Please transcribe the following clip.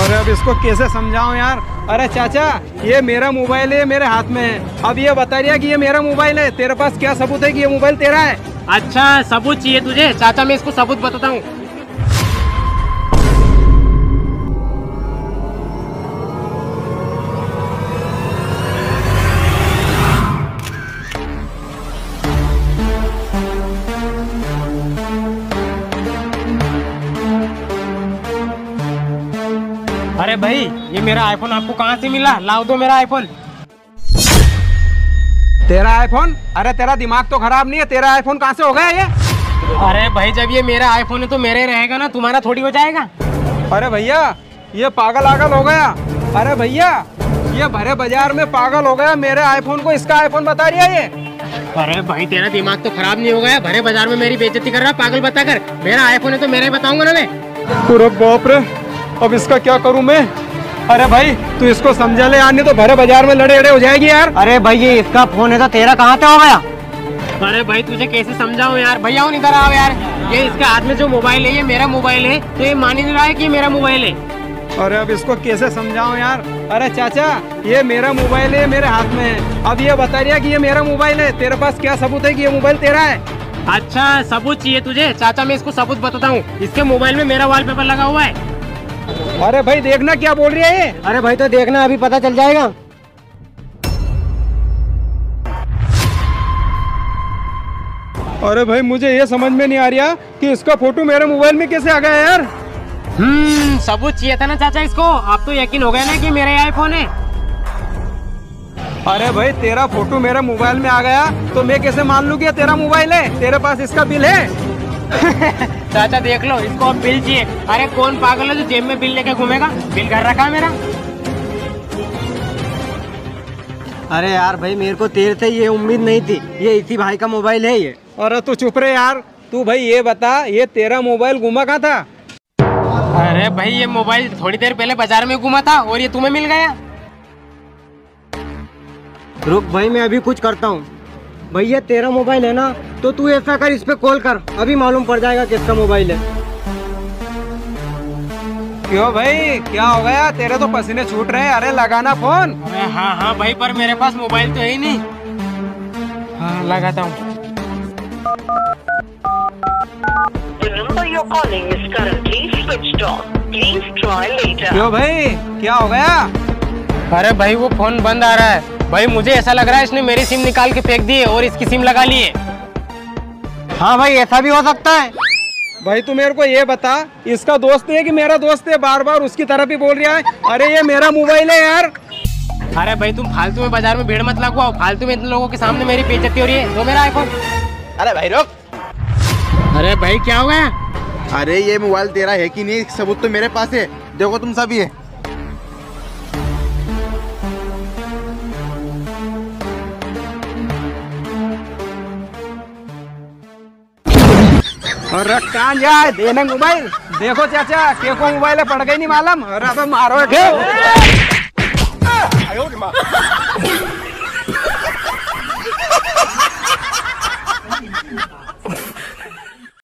अरे अब इसको कैसे समझाऊं यार। अरे चाचा ये मेरा मोबाइल है, मेरे हाथ में है। अब ये बता रही है कि ये मेरा मोबाइल है, तेरे पास क्या सबूत है कि ये मोबाइल तेरा है? अच्छा सबूत चाहिए तुझे? चाचा मैं इसको सबूत बताता हूँ। अरे भाई ये मेरा आईफोन आपको कहाँ से मिला? लाओ दो मेरा आईफोन। तेरा आईफोन? अरे तेरा दिमाग तो खराब नहीं है, तेरा आईफोन कहाँ से हो गया ये? अरे भाई जब ये मेरा आईफोन है तो मेरे रहेगा ना, तुम्हारा थोड़ी हो जाएगा। अरे भैया ये पागल आगल हो गया। अरे भैया ये भरे बाजार में पागल हो गया, मेरे आईफोन को इसका आईफोन बता रही है ये। अरे भाई तेरा दिमाग तो खराब नहीं हो गया? भरे बाजार में मेरी बेइज्जती कर रहा है पागल बताकर। मेरा आईफोन है तो मेरा ही बताऊंगा ना मैं। अरे बाप रे अब इसका क्या करूं मैं? अरे भाई तू इसको समझा ले यार, नहीं तो भरे बाजार में लड़े अड़े हो जाएगी यार। अरे भाई ये इसका फोन है तो तेरा कहाँ से हो गया? अरे भाई तुझे कैसे समझाऊं यार? भैया इधर आओ यार। ये इसके हाथ में जो मोबाइल है ये मेरा मोबाइल है, तो ये मान ही नहीं रहा है कि ये मेरा मोबाइल है। अरे अब इसको कैसे समझाऊं यार। अरे चाचा ये मेरा मोबाइल है, मेरे हाथ में है। अब ये बता रही है कि ये मेरा मोबाइल है, तेरे पास क्या सबूत है कि ये मोबाइल तेरा है? अच्छा सबूत चाहिए तुझे? चाचा मैं इसको सबूत बताता हूँ। इसके मोबाइल में मेरा वॉलपेपर लगा हुआ है। अरे भाई देखना क्या बोल रही है ये। अरे भाई तो देखना, अभी पता चल जाएगा। अरे भाई मुझे ये समझ में नहीं आ रहा कि इसका फोटो मेरे मोबाइल में कैसे आ गया यार। सबूत चाहिए था ना चाचा इसको। आप तो यकीन हो गया ना कि मेरा आईफोन है। अरे भाई तेरा फोटो मेरे मोबाइल में आ गया तो मैं कैसे मान लूं कि ये तेरा मोबाइल है? तेरे पास इसका बिल है? चाचा देख लो इसको अब बिल चाहिए। अरे कौन पागल है जो जेब में बिल लेके घूमेगा? बिल घर रखा है मेरा। अरे यार भाई मेरे को तेरे से ये उम्मीद नहीं थी, ये इसी भाई का मोबाइल है ये। अरे तू चुप रहे यार। तू भाई ये बता ये तेरा मोबाइल घुमा कहाँ था? अरे भाई ये मोबाइल थोड़ी देर पहले बाजार में घुमा था और ये तुम्हें मिल गया। रुक भाई मैं अभी कुछ करता हूँ। भैया तेरा मोबाइल है ना, तो तू ऐसा कर इस पे कॉल कर, अभी मालूम पड़ जाएगा किसका मोबाइल है। क्यों भाई क्या हो गया? तेरे तो पसीने छूट रहे हैं। अरे लगाना फोन। अरे हाँ भाई पर मेरे पास मोबाइल तो है ही नहीं। हाँ लगाता हूँ। क्यों भाई क्या हो गया? अरे भाई वो फोन बंद आ रहा है। भाई मुझे ऐसा लग रहा है इसने मेरी सिम निकाल के फेंक दी है और इसकी सिम लगा ली है। हाँ भाई ऐसा भी हो सकता है। भाई तू मेरे को ये बता इसका दोस्त है कि मेरा दोस्त है? बार बार उसकी तरफ ही बोल रहा है। अरे ये मेरा मोबाइल है यार। अरे भाई तुम फालतू में बाजार में भीड़ मत लगवाओ। फालतू में इन लोगों के सामने मेरी बेइज्जती हो रही है। दो मेरा आईफोन। अरे भाई रुक। अरे भाई क्या हो गया? अरे ये मोबाइल तेरा है कि नहीं, सबूत तो मेरे पास है। देखो तुम सभी है। और कहाँ जाए देने मोबाइल? देखो चाचा के को मोबाइल है पड़ गई नहीं मालूम। अरे तो मारो